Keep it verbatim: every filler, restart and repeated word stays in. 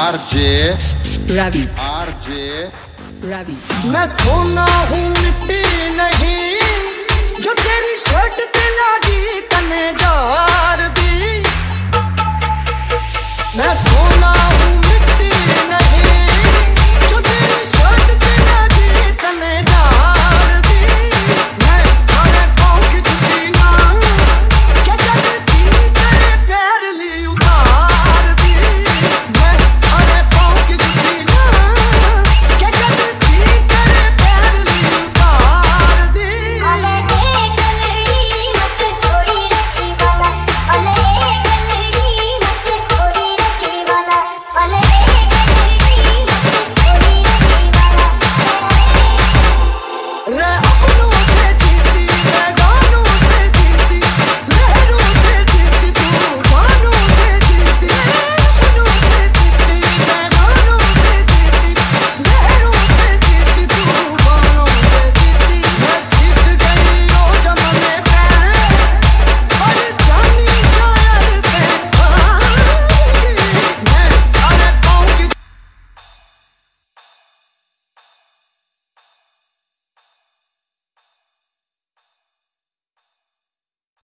RJ Ravi RJ Ravi. मैं सोना हूँ मिट्टी नहीं, जो तेरी शर्ट पे लगी तने जार दी। मैं सोना